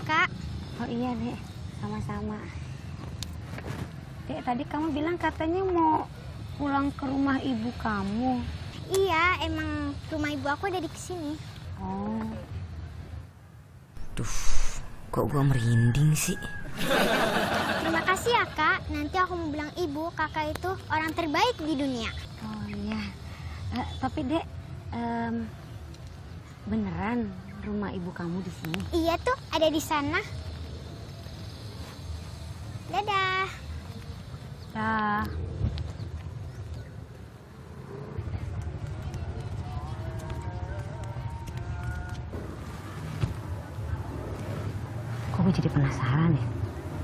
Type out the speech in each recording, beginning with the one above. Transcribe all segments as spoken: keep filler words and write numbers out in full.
Kak. Oh iya, Dek. Sama-sama. Dek, tadi kamu bilang katanya mau pulang ke rumah ibu kamu. Iya, emang rumah ibu aku ada di sini. Oh. Duh, kok gua merinding sih? Terima kasih ya, Kak. Nanti aku mau bilang ibu, kakak itu orang terbaik di dunia. Oh iya. Uh, tapi, Dek, um, beneran rumah ibu kamu di sini? Iya tuh, ada di sana. Dadah. Dah. Kok gue jadi penasaran ya?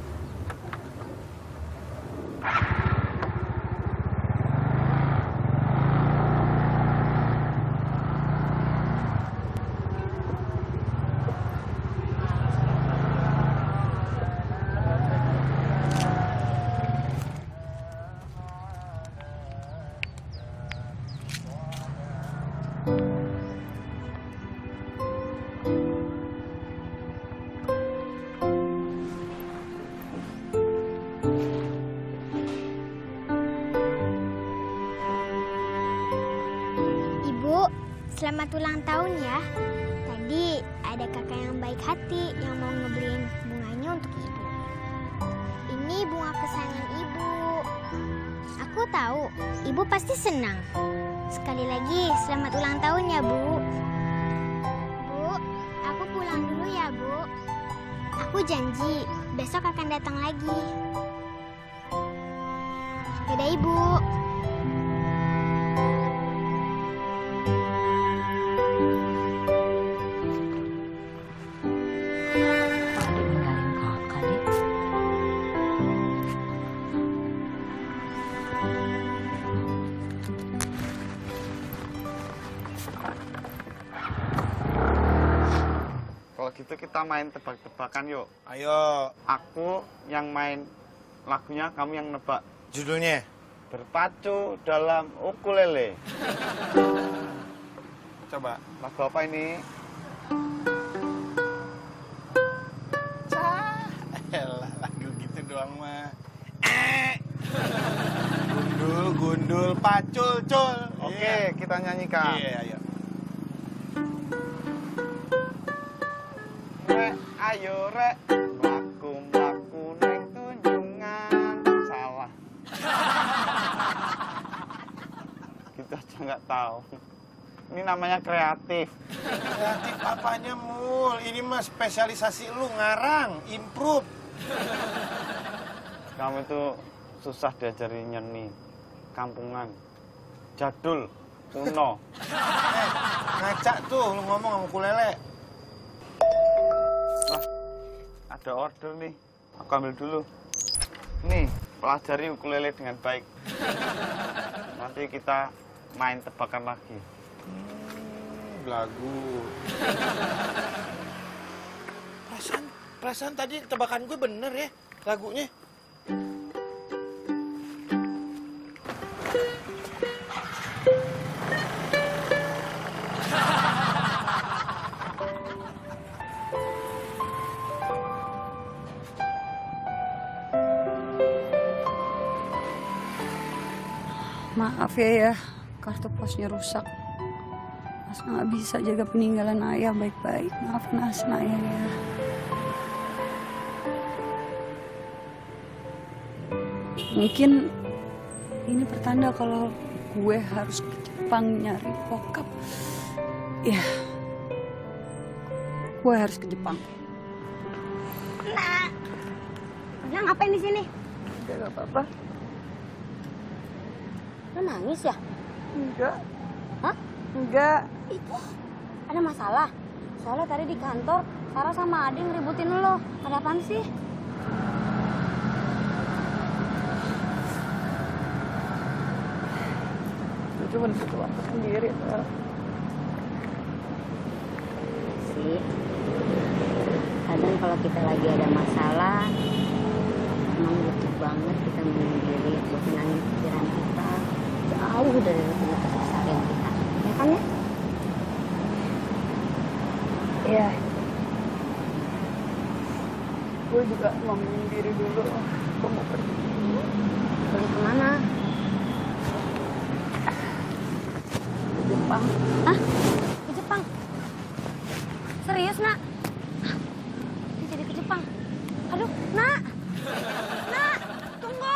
Selamat ulang tahun ya. Tadi ada kakak yang baik hati yang mau ngebeliin bunganya untuk ibu. Ini bunga kesayangan ibu. Aku tahu, ibu pasti senang. Sekali lagi, selamat ulang tahun ya, Bu. Bu, aku pulang dulu ya, Bu. Aku janji, besok akan datang lagi. Dadah, Ibu. Kalau gitu kita main tebak-tebakan yuk. Ayo. Aku yang main lagunya, kamu yang nebak. Judulnya? Berpacu dalam ukulele. Coba. Lagu apa ini? Cah, elah lagu gitu doang mah. Eh. Gundul, gundul, pacul, cul. Oke, yeah. Kita nyanyikan. Iya, yeah, ayo. Rek, ayo rek, mlaku-mlaku neng tunjungan. Salah. Kita aja nggak tahu. Ini namanya kreatif. Kreatif apanya, Mul? Ini mah spesialisasi lu, ngarang, improve. Kamu itu susah diajari nyanyi. Kampungan. Jadul. Kuno. Eh, ngaca tuh lu ngomong sama ukulele. Wah, ada order nih. Aku ambil dulu. Nih, pelajari ukulele dengan baik. Nanti kita main tebakan lagi. Hmm, lagu. Perasaan, perasaan tadi tebakan gue bener ya, lagunya. Maaf ya ya, kartu posnya rusak. Asna nggak bisa jaga peninggalan ayah baik-baik. Maafin Asna ya ya. Mungkin ini pertanda kalau gue harus ke Jepang nyari bokap. Ya, gue harus ke Jepang. Nah, nah ngapain di sini? Udah gak apa-apa. Lo nangis ya? Enggak. Hah? Enggak. Itu ada masalah. Soalnya tadi di kantor, Sarah sama Adi ngeributin lo. Ada apaan sih? Itu cuma butuh waktu sendiri, Sarah. Sih, kadang kalau kita lagi ada masalah, emang butuh banget kita menyendiri buat menangin pikiran kita jauh dari rutinitas keseharian kita, ya kan ya? Iya. Gue juga mau menyendiri dulu. Gue mau pergi. Pergi kemana? Ke Jepang. Hah? Ke Jepang? Serius, Nak? Dia jadi ke Jepang. Aduh, Nak! Nak! Tunggu!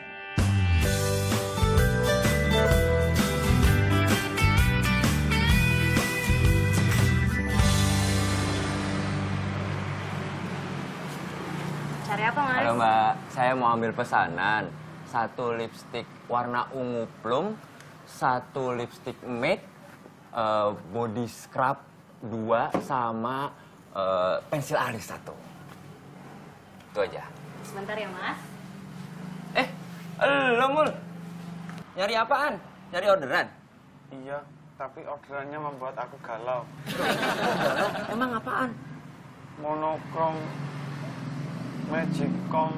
Cari apa, Mas? Halo Mbak, saya mau ambil pesanan. Satu lipstik warna ungu plum, satu lipstik matte, uh, body scrub dua, sama uh, pensil alis satu. Itu aja. Sebentar ya, Mas. Eh, lo Mul. Nyari apaan? Nyari orderan? Iya, tapi orderannya membuat aku galau. Emang apaan? Monokrom, magicom.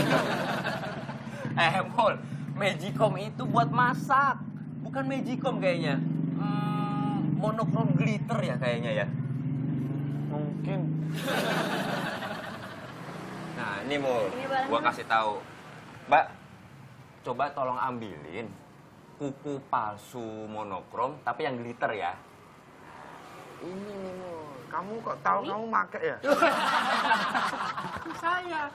Eh, Mul, Magicom itu buat masak. Bukan Magicom kayaknya. Hmm, monokrom glitter ya kayaknya ya. Mungkin. Nah, ini Mul, Ini barangnya. gua kasih tahu. Mbak, coba tolong ambilin kuku palsu monokrom, tapi yang glitter ya. Ini nih, Mul. Kamu kok tahu kamu make ya? Saya.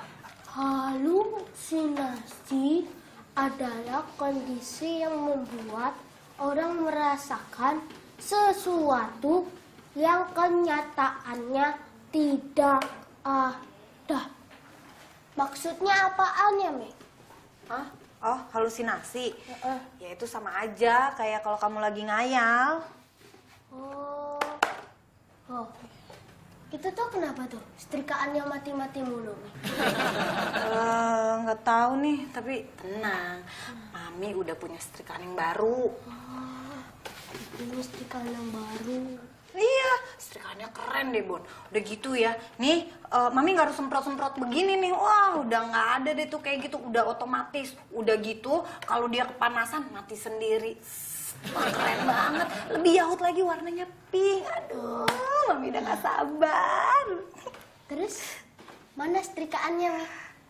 Halusinasi adalah kondisi yang membuat orang merasakan sesuatu yang kenyataannya tidak ada. Maksudnya apaan ya, Mi? Hah? Oh, halusinasi? Heeh. Ya itu sama aja kayak kalau kamu lagi ngayal. Oh. Oh. Itu tuh kenapa tuh? Setrikaan yang mati-mati mulu, Mi? Eh, nggak tahu nih, tapi tenang. Mami udah punya setrikaan yang baru. Ini setrikaan yang baru. Iya, setrikaannya keren deh, Bon. Udah gitu ya. Nih, eh, Mami nggak harus semprot-semprot begini nih. Wah, udah nggak ada deh tuh kayak gitu. Udah otomatis. Udah gitu, kalau dia kepanasan, mati sendiri. Wah, keren banget. Lebih yaut lagi warnanya pink. Aduh, Mami udah gak sabar. Terus, mana setrikaannya, Mi?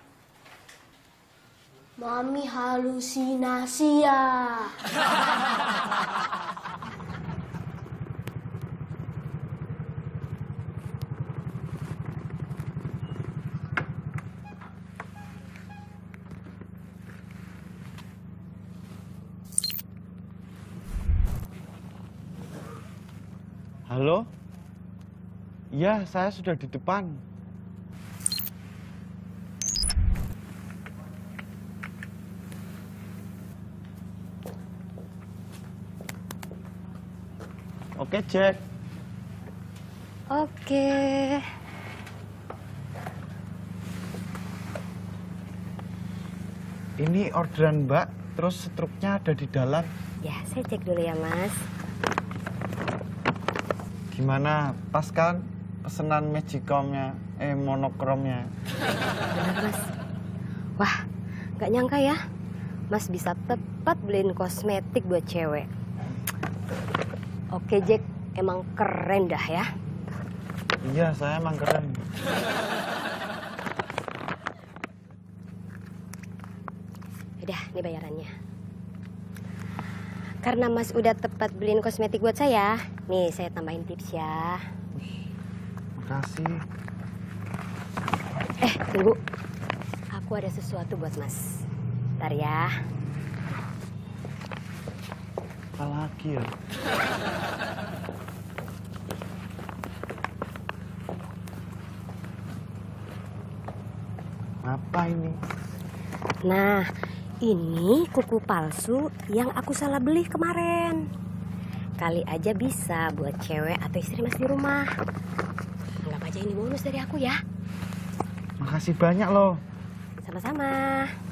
Mami halusinasi ya. Halo? Iya, saya sudah di depan. Oke, Jack. Oke. Ini orderan Mbak, terus struknya ada di dalam. Ya, saya cek dulu ya, Mas. Gimana? Pas kan pesanan magicomnya, eh monokromnya. Benar, Mas. Wah, nggak nyangka ya, Mas bisa tepat beliin kosmetik buat cewek. Oke, Jack, emang keren dah ya. Iya, saya emang keren. Udah, ini bayarannya. Karena Mas udah tepat beliin kosmetik buat saya, nih saya tambahin tips ya. Makasih. Eh, tunggu. Aku ada sesuatu buat Mas. Ntar ya. Apa lagi ya? Apa ini? Nah, ini kuku palsu yang aku salah beli kemarin. Kali aja bisa buat cewek atau istri Mas di rumah. Anggap aja ini bonus dari aku ya. Makasih banyak loh. Sama-sama.